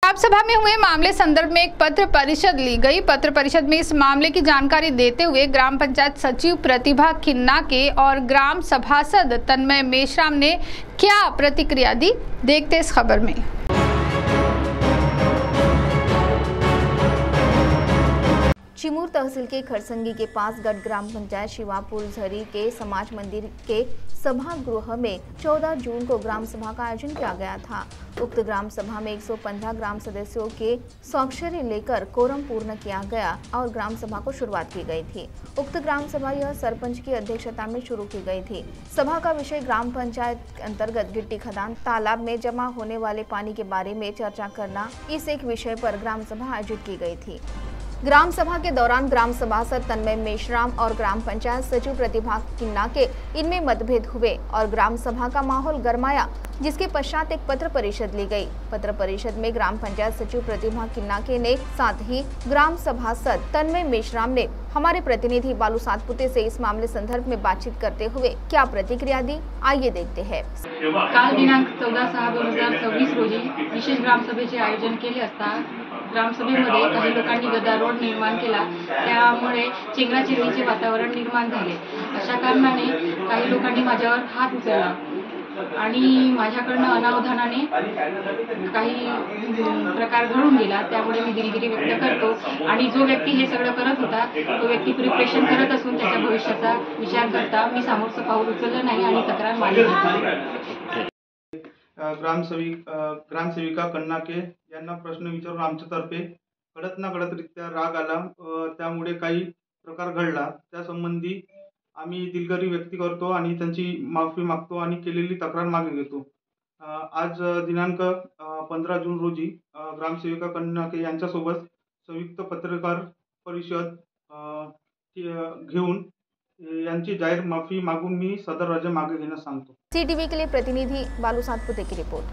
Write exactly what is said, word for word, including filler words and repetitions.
सभा में हुए मामले संदर्भ में एक पत्र परिषद ली गई। पत्र परिषद में इस मामले की जानकारी देते हुए ग्राम पंचायत सचिव प्रतिभा खन्ना के और ग्राम सभासद तन्मय मेश्राम ने क्या प्रतिक्रिया दी, देखते इस खबर में। चिमूर तहसील के खरसंगी के पास गढ़ ग्राम पंचायत शिवापुर झरी के समाज मंदिर के सभागृह में चौदह जून को ग्राम सभा का आयोजन किया गया था। उक्त ग्राम सभा में एक सौ पंद्रह ग्राम सदस्यों के स्वाक्षरी लेकर कोरम पूर्ण किया गया और ग्राम सभा को शुरुआत की गई थी। उक्त ग्राम सभा यह सरपंच की अध्यक्षता में शुरू की गई थी। सभा का विषय ग्राम पंचायत के अंतर्गत गिट्टी खदान तालाब में जमा होने वाले पानी के बारे में चर्चा करना, इस एक विषय पर ग्राम सभा आयोजित की गई थी। ग्राम सभा के दौरान ग्राम सभासद तन्मय मेश्राम और ग्राम पंचायत सचिव प्रतिभा खन्ना के इनमें मतभेद हुए और ग्राम सभा का माहौल गरमाया, जिसके पश्चात एक पत्र परिषद ली गई। पत्र परिषद में ग्राम पंचायत सचिव प्रतिभा खन्ना के ने साथ ही ग्राम सभासद तन्मय मेश्राम ने हमारे प्रतिनिधि बालू सातपुते से इस मामले संदर्भ में बातचीत करते हुए क्या प्रतिक्रिया दी, आइए देखते हैं। काल दिनांक चौदा सहा दोन हजार सव्वीस रोजी विशेष ग्रामसभेचे आयोजन केले असता ग्रामसभेमध्ये काही लोकांनी गदारोळ निर्माण केला, त्यामुळे चेंगराचेंगरीचे वातावरण निर्माण झाले। अशा कारणाने काही लोकांनी माझ्यावर हात उचलला आणि माझ्याकडनं अनावधानाने काही प्रकार घडून गेला। त्यामुळे मी दिलगिरी व्यक्त करतो आणि जो व्यक्ती हे सगळं करत होता तो व्यक्ती प्रिपरेशन करत असून त्याच्या भविष्याचा विचार करता मी समोरचं पाऊल उचललं नाही आणि तक्रार मागे घेतली। ग्रामसेवी ग्रामसेविका कन्नाके यांना प्रश्न विचारून आमच्यातर्फे कडक ना कडकरित्या राग आला, त्यामुळे काही प्रकार घडला। त्या संबंधी आम्ही दिलगिरी व्यक्त करतो आणि त्यांची माफी मागतो आणि केलेली तक्रार मागे घेतो। आज दिनांक पंधरा जून रोजी ग्रामसेविका कन्नाके यांच्यासोबत संयुक्त पत्रकार परिषद घेऊन यांची जाहीर माफी मागून मी सदर रजा मागे घेण्यास सांगतो। सी टीवी के लिए प्रतिनिधि बालू सातपुते की रिपोर्ट।